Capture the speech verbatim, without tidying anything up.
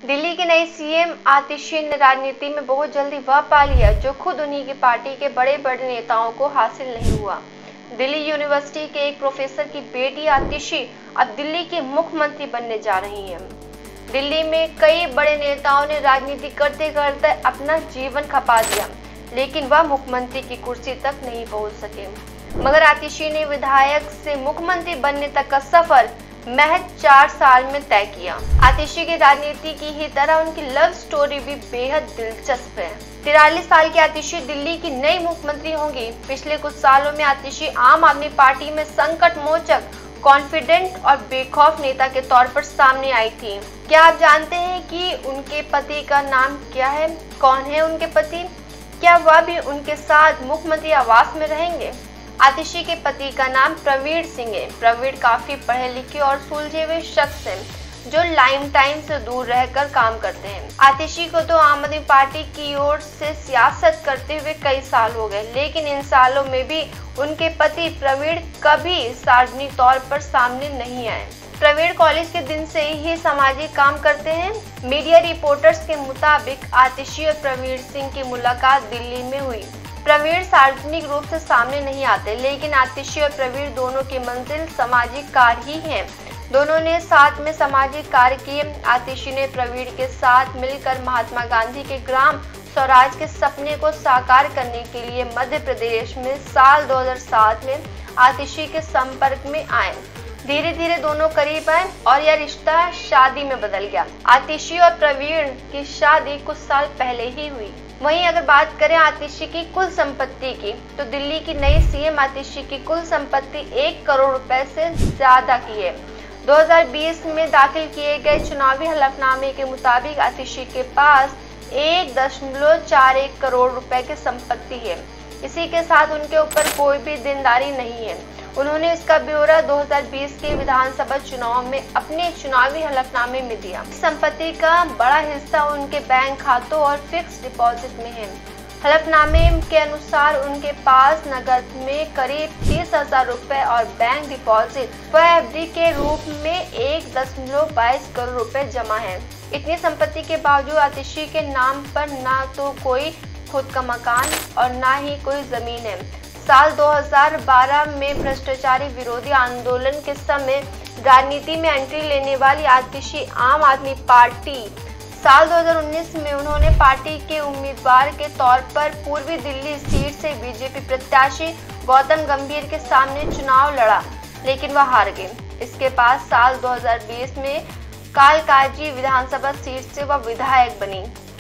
दिल्ली की नई सीएम आतिशी ने राजनीति में बहुत जल्दी वह पा लिया जो खुद उन्हीं की पार्टी के बड़े बड़े नेताओं को हासिल नहीं हुआ। दिल्ली यूनिवर्सिटी के एक प्रोफेसर की बेटी आतिशी अब दिल्ली की मुख्यमंत्री बनने जा रही हैं। दिल्ली में कई बड़े नेताओं ने राजनीति करते करते अपना जीवन खपा दिया, लेकिन वह मुख्यमंत्री की कुर्सी तक नहीं पहुंच सके। मगर आतिशी ने विधायक से मुख्यमंत्री बनने तक का सफर महज चार साल में तय किया। आतिशी की राजनीति की ही तरह उनकी लव स्टोरी भी बेहद दिलचस्प है। तिरालीस साल की आतिशी दिल्ली की नई मुख्यमंत्री होंगी। पिछले कुछ सालों में आतिशी आम आदमी पार्टी में संकट मोचक, कॉन्फिडेंट और बेखौफ नेता के तौर पर सामने आई थी। क्या आप जानते हैं कि उनके पति का नाम क्या है? कौन है उनके पति? क्या वह भी उनके साथ मुख्यमंत्री आवास में रहेंगे? आतिशी के पति का नाम प्रवीण सिंह है। प्रवीण काफी पढ़े लिखे और सुलझे हुए शख्स हैं जो लाइम टाइम से दूर रहकर काम करते हैं। आतिशी को तो आम आदमी पार्टी की ओर से सियासत करते हुए कई साल हो गए, लेकिन इन सालों में भी उनके पति प्रवीण कभी सार्वजनिक तौर पर सामने नहीं आए। प्रवीण कॉलेज के दिन से ही सामाजिक काम करते हैं। मीडिया रिपोर्टर्स के मुताबिक आतिशी और प्रवीण सिंह की मुलाकात दिल्ली में हुई। प्रवीण सार्वजनिक रूप से सामने नहीं आते, लेकिन आतिशी और प्रवीण दोनों की मंजिल सामाजिक कार्य ही है। दोनों ने साथ में सामाजिक कार्य किए। आतिशी ने प्रवीण के साथ मिलकर महात्मा गांधी के ग्राम स्वराज के सपने को साकार करने के लिए मध्य प्रदेश में साल दो हज़ार सात में आतिशी के संपर्क में आए। धीरे धीरे दोनों करीब आए और यह रिश्ता शादी में बदल गया। आतिशी और प्रवीण की शादी कुछ साल पहले ही हुई। वहीं अगर बात करें आतिशी की कुल संपत्ति की, तो दिल्ली की नई सीएम आतिशी की कुल संपत्ति एक करोड़ रुपए से ज्यादा की है। दो हज़ार बीस में दाखिल किए गए चुनावी हलफनामे के मुताबिक आतिशी के पास एक दशमलव चार एक करोड़ रुपए की संपत्ति है। इसी के साथ उनके ऊपर कोई भी देनदारी नहीं है। उन्होंने इसका ब्यौरा दो हज़ार बीस के विधानसभा चुनाव में अपने चुनावी हलफनामे में दिया। संपत्ति का बड़ा हिस्सा उनके बैंक खातों और फिक्स डिपॉजिट में है। हलफनामे के अनुसार उनके पास नकद में करीब तीस हजार रुपए और बैंक डिपॉजिट व एफडी के रूप में एक दशमलव बाईस करोड़ रुपए जमा है। इतनी संपत्ति के बावजूद आतिशी के नाम पर ना तो कोई खुद का मकान और ना ही कोई जमीन है। साल दो हज़ार बारह में भ्रष्टाचारी विरोधी आंदोलन के समय राजनीति में एंट्री लेने वाली आतिशी आम आदमी पार्टी साल दो हज़ार उन्नीस में उन्होंने पार्टी के उम्मीदवार के तौर पर पूर्वी दिल्ली सीट से बीजेपी प्रत्याशी गौतम गंभीर के सामने चुनाव लड़ा, लेकिन वह हार गए। इसके बाद साल दो हज़ार बीस में कालकाजी विधानसभा सीट से वह विधायक बनी।